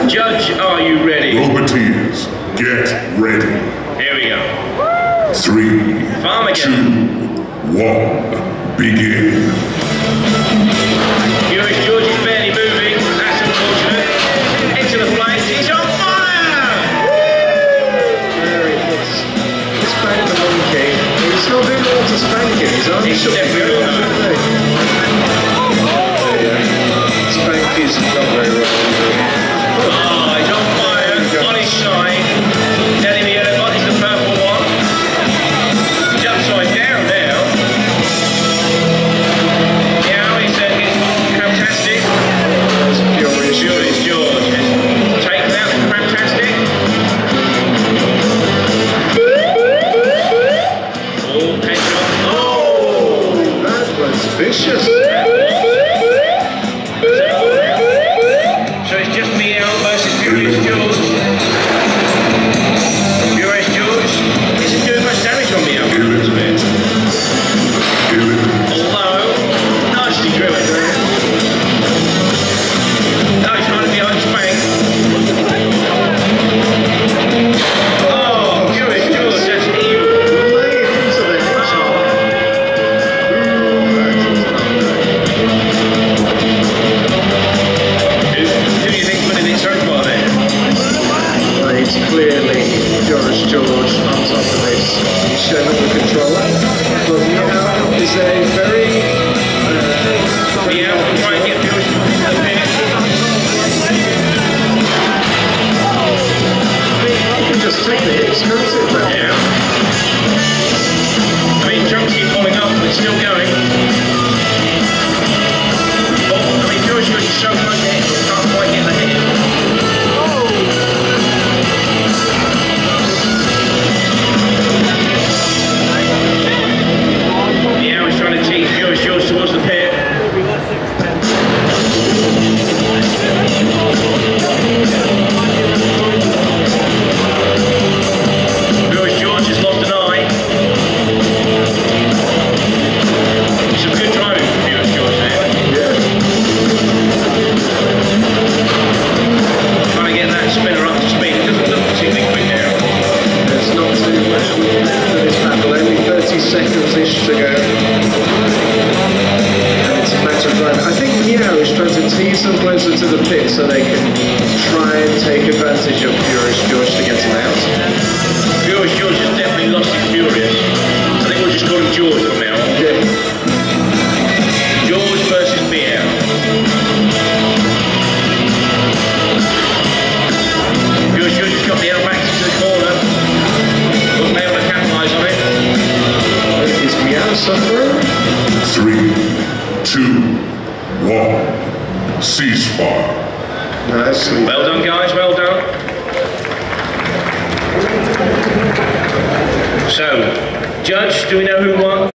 Judge, are you ready? Roboteers, get ready. Here we go. 3, Farmigan. 2, 1, begin. Furious George is barely moving. That's unfortunate. Into the flames. He's on fire! There he is. Spank the monkey. He's not doing a lot to spanking. He's on. He's definitely not. Spank is not very rough. Oh, he's on fire. On his side. Telling me what is the purple one. He's upside down now. Yeah, he's fantastic. Furious George has taken out the fantastic. Oh, headshot. Oh! That was vicious. So it's just me out versus Furious George. Furious George isn't doing much damage on me out, isn't it? Although, nicely driven. No, he's trying to be behind Spank. Oh, Furious George, that's evil. Who do you think's winning it so far then? Well, it's clearly Furious George on top of this. He's shown up the controller. But Meow is a very... Yeah, we'll try and get Furious George in the pit. You can just take the hits, can't it? Yeah. I mean, chunks keep falling off, but it's still going. Oh, I mean, Furious George is so close to hit, but can't quite get the hit. Yeah, he's trying to tease Furious George towards the pit. Furious George has lost an eye. Some good driving from Furious George there. Yeah. Trying to get that spinner up to speed. It doesn't look particularly quick now. There's not too much left for this battle. Only 30 seconds-ish to go. And it's a matter of driving. I think Meow is trying to tease them closer to the pit so they can try and take advantage of Furious George to get him out. Furious George has definitely lost his Furious. I think we'll just call him George from now on. Yeah. George versus Meow. Furious George has got the back into the corner. Wasn't able to capitalise on it. Is Meow suffering? 3, 2, 1, ceasefire. Nicely. Well done, guys, well done. So, Judge, do we know who